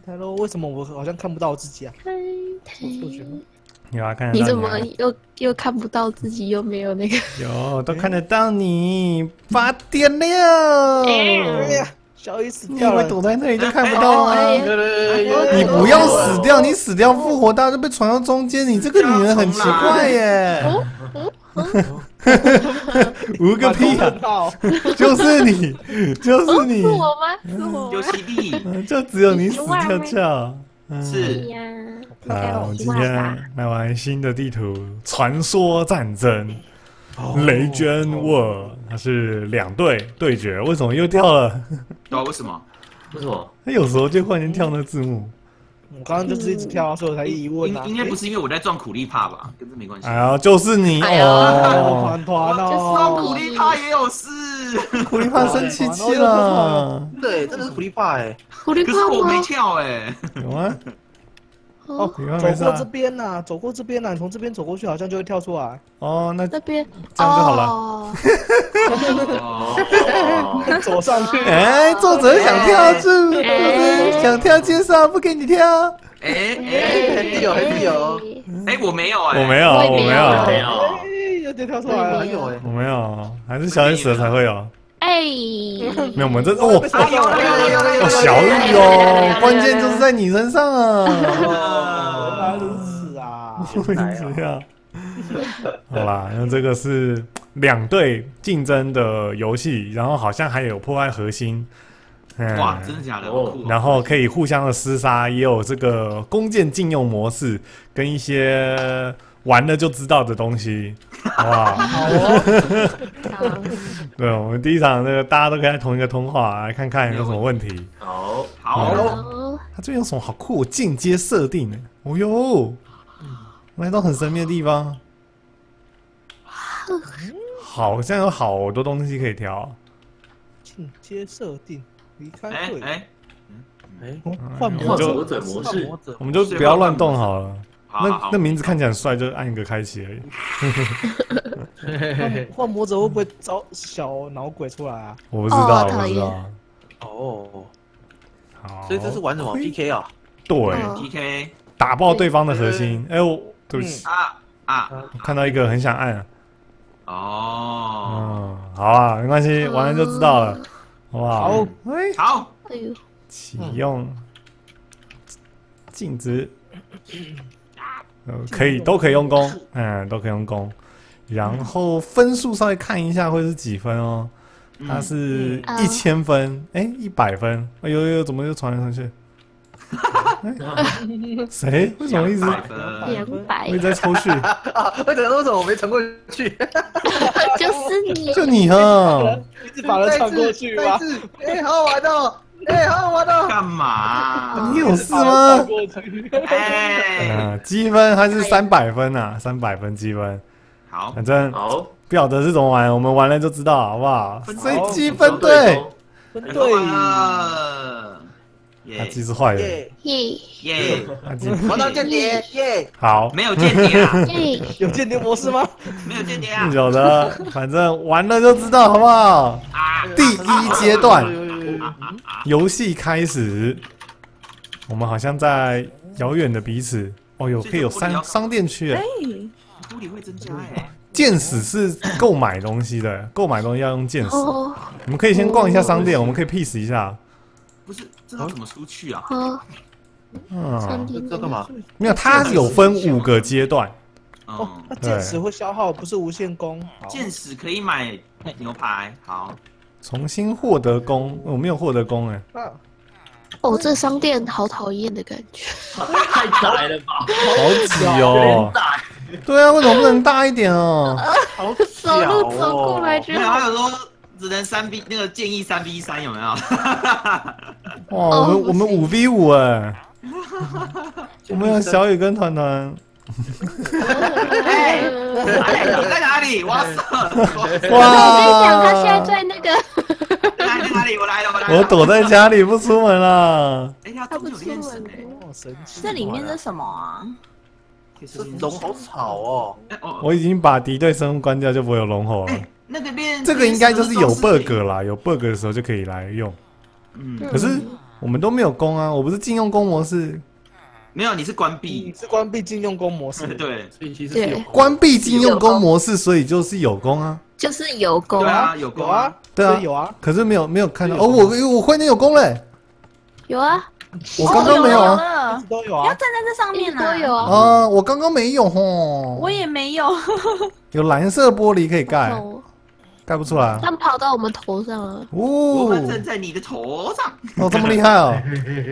太喽，为什么我好像看不到自己啊？错觉吗？ 有啊，看得到你怎么又看不到自己，又没有那个？ 有都看得到你发电了。 哎呀，小雨死掉了， 你以为躲在那里就看不到吗？ 哎你不要死掉，你死掉复活，大家就被传到中间。你这个女人很奇怪耶。无个屁啊！就是你，就是你是，我吗？是我吗？ 有犀利， 就只有你死翘翘。 是呀， 好，我们今天来玩新的地图《传说战争》雷娟沃，它是2队对决，为什么又跳了？ 对啊，为什么？ 为什么？ 他有时候就忽然间跳那个字幕。 我刚刚就是一直跳，所以我才疑问啊。 应该不是因为我在撞苦力怕吧？跟这没关系。 哎呀，就是你哎呀哦！ 团撞苦哦， 力怕也有事， 苦力怕生气气了， 对，真的是苦力怕哎。 狐狸可是我没怕吗？ 跳哎。 有吗？ 哦， 你看没事啊走过这边呐，走过这边呐，你从这边走过去，好像就会跳出来。 哦，那那边这样就好了。 哦哦， 走上去， 哎，作者想跳住，作者想跳介绍，不给你跳。 哎还有还有， 哎，我没有哎， 我没有， 我也没有我没有， 没有， 哎，有点跳出来了还。有哎， 我没有，还是小 S 的才会有。 哎， 没有，我们这哦， 哎有了哦，小雨哦，关键就是在你身上啊！ 原来如此啊！ 会这样。好啦，那这个是2队竞争的游戏，然后好像还有破坏核心。 哇，真的假的？ 哦好酷哦然后可以互相的厮杀，也有这个弓箭禁用模式，跟一些玩了就知道的东西，好不好？ 好哦， 好， 对，我们第一场那个大家都可以在同一个通话来看看有什么问题。 好， 好， 好， 它这边有什么好酷？进阶设定呢？哦哟，来到很神秘的地方，好像有好多东西可以调。 进阶设定，离开会， 哎哎， 哎， 换我模组， 换魔者模式， 我们就不要乱动好了。 好好那名字看起来很帅，就按一个开启而已。 换模者会不会招小脑鬼出来啊？ 我不知道， 哦讨厌我不知道。 哦， 好， 所以这是玩什么 PK 啊？ 对， 哦 PK 打爆对方的核心。哎，我对不起， 啊， 我看到一个很想按。 哦， 好啊，没关系，玩了就知道了，好不好？ 好， 哎， 好， 哎呦， 启用静止，可以都可以用功，都可以用功。然后分数稍微看一下会是几分哦，它是1000分，哎，100分，哎呦，怎么又传来传去？谁？为什么一直 200 我一直在抽蓄？ 为什么我没传过去？ 就是你， 就你哈， 一直把人传过去吗？ 哎，好好玩哦！哎，好好玩哦！ 干嘛？ 你有事吗？ 过去， 哎， 积分还是300分啊，300分积分， 好， 反正好， 不晓得是怎么玩，我们玩了就知道，好不好？ 分所以积分对， 分对队， 了， 他耶机是坏的， 耶， 耶耶， 他机玩到间谍，耶！ 好。 没有间谍啊， 耶， 有间谍模式吗？ 没有间谍啊， 有的，反正玩了就知道，好不好？第1阶段游戏开始，我们好像在遥远的彼此。哦哟，可以有商店区哎， 物理会增加哎， 剑矢是购买东西的，购买东西要用剑矢。 哦我们可以先逛一下商店，我们可以 peace 一下。 不是，这要怎么出去啊？ 哦，上嗯， 天这干嘛？ 没有，它有分5个阶段。 哦， 嗯， 那剑矢会消耗，不是无限攻。好剑矢可以买牛排，好， 重新获得弓，我没有获得弓哎。 啊哦，这商店好讨厌的感觉。 太窄了吧！ 好挤哦。对啊，为什么不能大一点哦？ 好走小路走过来哦！ 就没有， 好。 还有说只能3B，那个建议3B3有没有？ 哇，我们5v5哎，我们有小雨跟团团。 哎，你在哪里？我要死了！ 我跟你讲，他现在在那个， 在哪里？我来了，我来了。 我躲在家里不出门啦。 哎呀，中他不出九练神门哎， 哦，神奇！ 这里面是什么啊？ 这龙好吵哦！ 哎哦， 我已经把敌对生物关掉，就不会有龙吼了。 哎，那个练这个应该就是有 bug 啦，有 bug 的时候就可以来用。 嗯， 可是我们都没有攻啊，我不是禁用攻模式， 没有，你是关你闭。 是关闭禁用攻模式。 对所以其实是有关闭禁用攻模式，所以就是有攻啊。 就是有功对啊，有有攻啊啊。， 对啊所以有啊。 可是没有看到哦， 有我忽然间有攻嘞， 有啊， 我刚刚没有啊。 一了直，都有啊你要站。在这上面都有啊。 啊，我刚刚没有吼。 我也没有。 有蓝色玻璃可以盖， 哦盖不出来啊。 他们跑到我们头上了。 我们正哦， 在你的头上， 哦，这么厉害哦。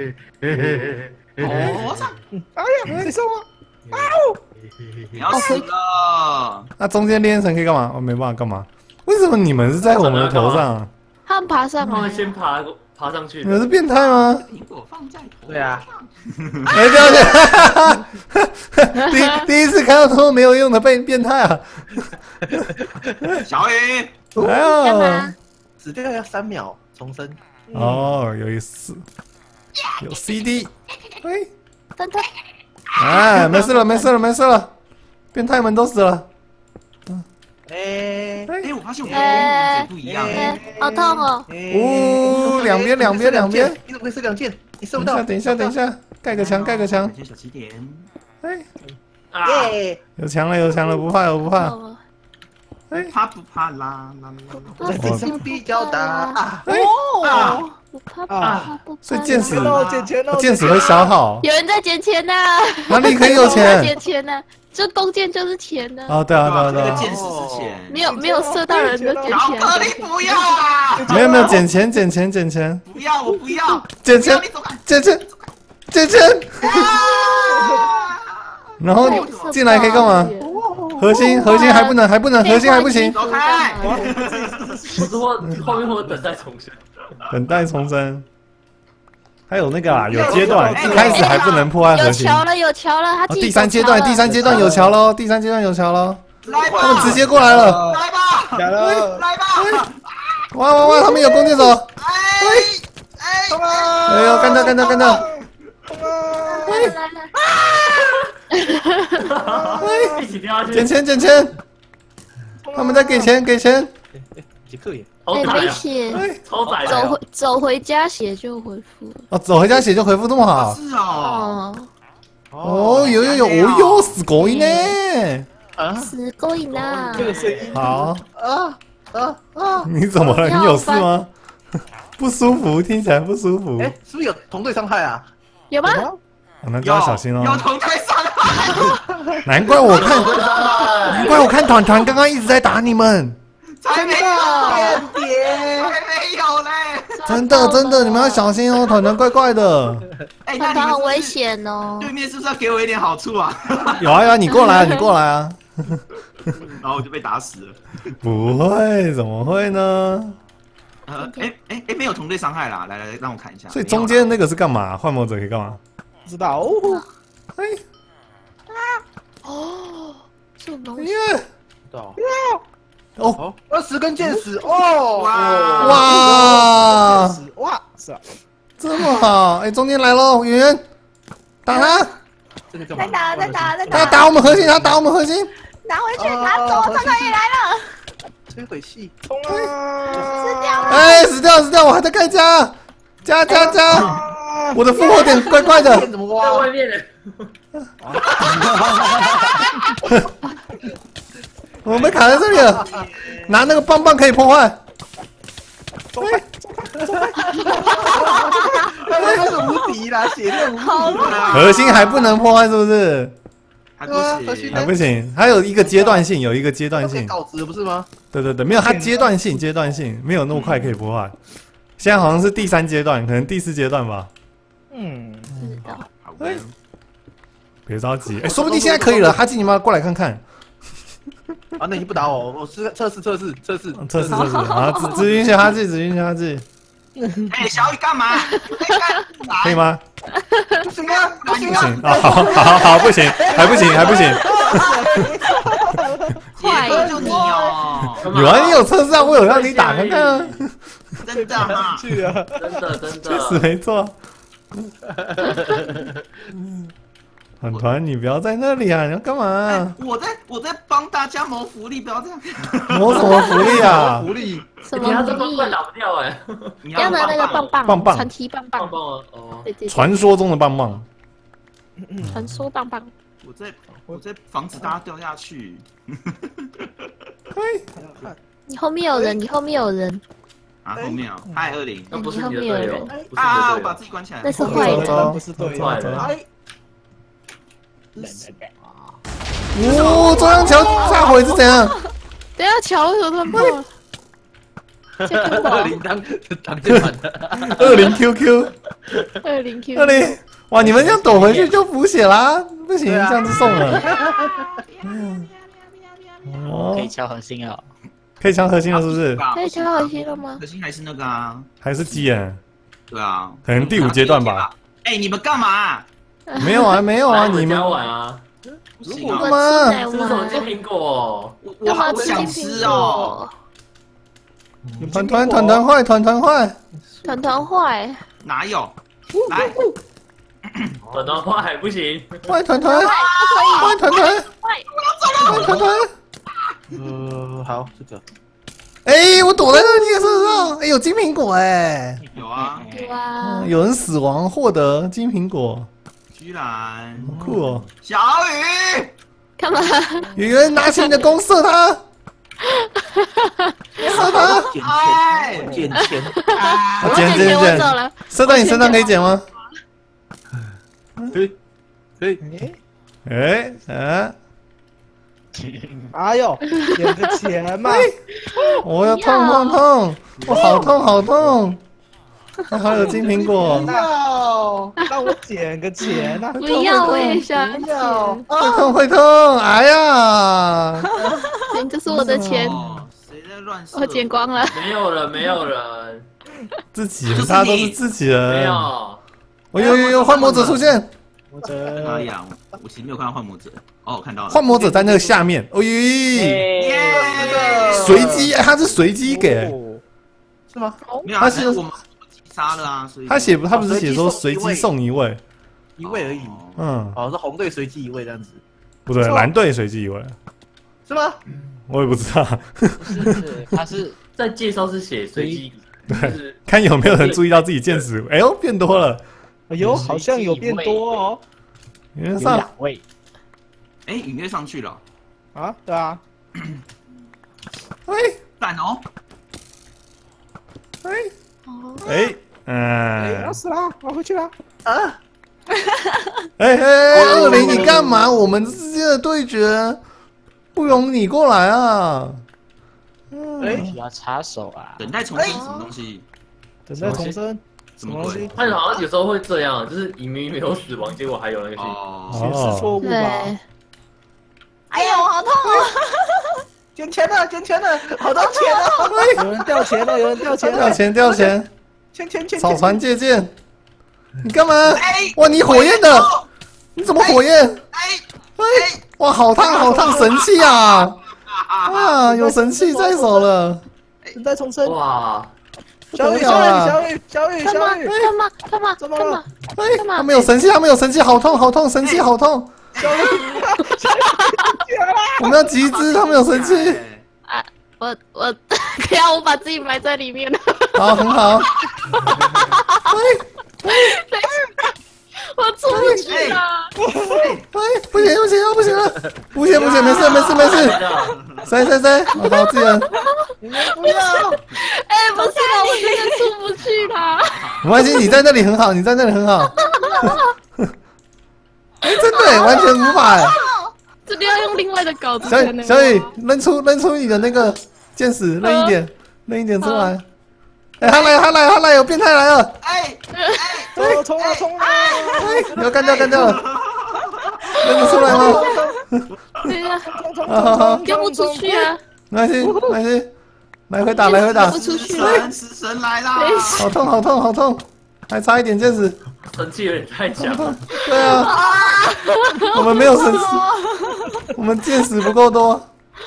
头上， 哎呀，谁送我？ 你要死了！ 那中间炼成可以干嘛？我没办法干嘛？为什么你们是在我们的头上啊？ 他们爬上来他们，先爬上去你。们是变态吗？ 苹果放在头对啊， 哎，对不起，第一次看到这么没有用的变态啊！ 小雨， 哎干嘛呀，？ 死掉要3秒重生。 哦，有 CD，哎， 等等， 哎，没事了，没事了，没事了，变态们都死了。 哎哎，我发现我跟你嘴不一样， 好痛哦！ 哦，两边， 你怎么会射2箭？你射等不到。 一下，盖个墙， 感谢小起点， 哎， 啊！ 耶！ 有墙了，不怕，不怕。 痛怕不怕啦啦啦啦？ 在地上比较大啊！ 哦， 不怕不怕不怕。 所以剑士钱哦，捡钱哦， 剑士会消耗， 有人在捡钱呢， 哪里可以有在钱？ 捡钱呢，这弓箭就是钱呢。 哦，对啊， 这对啊， 个剑士是钱， 没有射到人就捡小钱。 哥你不要啊！ 没有，捡钱， 不要，我不要， 捡钱你走开！ 捡钱，然后进来可以干嘛？核心还不能，核心还不行， 走开！ 我是后面会等待重生。 等待重生。还有那个啊，有阶段，一开始还不能破坏核有心。 桥了，有桥了，他哦， 自己第三阶段有桥喽，第三阶段有桥喽， 来吧， 他们直接过来了， 来吧， 假的， 来吧！ 哇，他们有弓箭手， 哎， 哎呦，干掉， 来了来了， 一起掉下去， 捡钱，他们在给钱， 杰克也哎， 好窄啊， 没血， 超窄的。 走回家血就恢复了。 哦，走回家血就回复这么好， 是哦， 哦， 哦，有死狗呢， 啊死够瘾啦！ 这个声音， 好， 啊！ 你怎么了？你有事吗？不舒服，听起来不舒服， 哎，是不是有同队伤害啊？ 有吗？ 哦那就要小心有哦。 同台伤害， 难怪我看团刚刚一直在打你们， 才没有， 爹， 才没有嘞！ 真的，你们要小心哦，团怪怪的。 哎， 团团那你们很危险哦。 对面是不是要给我一点好处啊？ 有啊，你过来啊。 然后我就被打死了。 不会，怎么会呢？ 没有同队伤害啦，来，让我看一下。 所以中间那个是干嘛？幻魔者可以干嘛？ 不知道哦。 哎， 哦，这种东西。 耶！ 到哦， 20根箭矢哦！ 哇哇， 哇，是啊， 这么好！哎，中间来喽，圆圆，打他！ 这个干嘛？ 再打， 他打我们核心， 拿回去，拿走，团团也来了， 摧毁系， 冲啊！ 死掉了。 哎，死掉！我还在盖加！我的复活点怪怪的。 剑怎么在挖？ 外面呢。 我们被卡在这里了，拿那个棒棒可以破坏。 那是无敌啦，血量无敌啦！ 核心还不能破坏，是不是？ 还不行， 还不行，还有一个阶段性， 稿子不是吗？ 对，没有，它阶段性，没有那么快可以破坏。现在好像是第3阶段，可能第4阶段吧。 嗯， 知道。 好的。 别着急，哎，说不定现在可以了。哈基，你们过来看看。 啊，那你不打我，我是测试。 啊，只允许哈基， 哎，小雨干嘛？ 可以吗？ 不行啊，不行啊！ 不行啊，好，不行，还不行。 坏就你哦， 有啊，你有测试啊，我有让你打看看啊。 真的吗？ 去啊！ 真的， 确实没错。 团团，你不要在那里啊！你要干嘛？ 我在帮大家谋福利，不要这样。 谋什么福利啊？ 福利， 什你要么福利？ 这快打不掉哎！ 要拿那个棒棒， 棒棒传奇棒棒， 棒棒哦， 对对， 传说中的棒棒。 传说棒棒。 我在防止大家掉下去。 你后面有人，你后面有人， 啊，后面啊，嗨20， 那不是你的队友，不是你啊， 的队友我把自。己关起来。 那是坏人。 不是对坏人哎， 哦，中央桥炸毁是怎样？ 等一下桥为什么突然爆了？ 当键盘的， 20 QQ 20 Q。 20，哇！你们这样躲回去就补血啦，不行，这样子送了。哦可以敲核心哦。 可以抢核心了是不是？ 可以敲核心了吗？ 核心还是那个啊？ 还是鸡眼？ 对啊， 可能第5阶段吧。 哎，你们干嘛？ 没有啊，没有啊，你们家玩啊？ 不行啊， 我吃奶吃什么金丸， 苹果？ 我好想吃哦。 团团坏，团团坏。 团团坏， 哪有？来， 短短话还不行。 坏团团， 不可以， 坏团团， 坏， 坏团团。 好，这个， 哎，我躲在那个夜市上，哎，有金苹果哎， 有啊， 有啊， 有人死亡获得金苹果， 居然好酷哦！ 小雨， 干嘛？ 圆圆拿起你的弓射他，射他， 捡哎， 钱，捡钱， 我捡捡捡我走了， 射到你身上可以捡吗？ 可以， 哎啊！ 哎呦，捡个钱嘛！ 我要痛，我好痛好痛！还好有金苹果， 要让我捡个钱呐！ 不要，我也想不要捡， 会痛！哎呀！ 这是我的钱， 哦谁在乱射？ 我捡光了。 没有人，没有人， 自己人，大家都是自己人。 没有。 我有幻魔者出现， 在哪里啊？我其实没有看到幻魔者。哦，我看到了。 幻魔者在那个下面。哦咦， 耶！ 随机，他是随机给， 是吗？ 没有啊， 他是我们杀了啊，所以他不是写说随机送1位？ 一位而已。 嗯， 哦，是红队随机1位这样子， 不对，蓝队随机1位， 是吗？ 我也不知道， 不是，他是在介绍是写随机，就是看有没有人注意到自己剑矢，哎呦变多了， 哎呦，好像有变多哦！ 有原上 2位， 哎，隐约上去了， 啊，对啊， 哎赞哦！ 哎哎，要死啦！我回去啦！ 哎20，你干嘛？我们之间的对决不容你过来啊！ 需要插手啊。 等待重生什么东西？ 等待重生， 什么鬼？ 他好像有时候会这样，就是明明没有死亡，结果还有那个信。 哦， 显示错误吧？ 对， 哎呦，好痛哦！ 捡钱了，好多钱啊！ 有人掉钱了，有人掉钱了！ 掉钱！ 钱！ 草船借箭，你干嘛？哇，你火焰的，你怎么火焰？哇，好烫，神器啊！啊，有神器在手了！ 等待重生， 哇， 小雨， 干嘛？ 他没有神器，好痛，神器好痛！我们要集资，他们有神器， 我可以啊，我把自己埋在里面了。 好，很好。 我出不去了。 不行了，没事，谁？好，自己人， 不要！ 哎，不是啦，我真的出不去啦。 没关系，你在那里很好。哎，真的完全无法。 这里要用另外的稿子。 小雨，扔出你的那个剑矢，扔一点出来。哎，他来，有变态来了！ 冲了！ 你要干掉了，扔得出来吗？ 对呀， 好， 丢不出去啊！ 没关系，来回打， 丢不出去了。 死神来啦！ 好痛，还差一点剑矢。 神器有点太强了。 对啊，我们没有神器，我们剑矢不够多。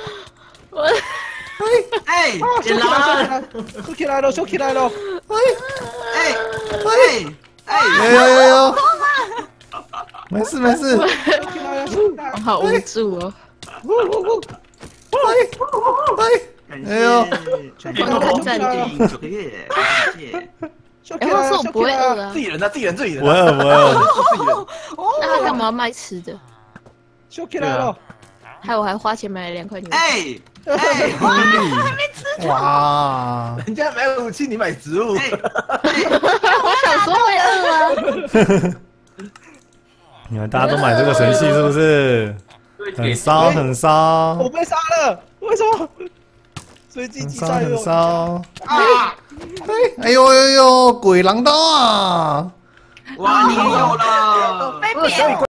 捡啦！ 收起来了！ 有！ 没事没事。 我好无助哦。 哎呦， 观看暂停。 9个月，感谢。 哎，我说我不会饿啊自。己人的，自己人，自己人。 不饿不饿。 自己人。 那他干嘛要卖吃的？ 秀起来了， 害我还花钱买了2块牛。 哎， 哇！ 人家买武器，你买植物。 我想说会饿啊。 你们大家都买这个神器是不是？很骚很骚， 我被杀了，为什么？随机击杀很有骚。哎呦呦呦，鬼狼刀啊！ 哇，你也有了。 被别人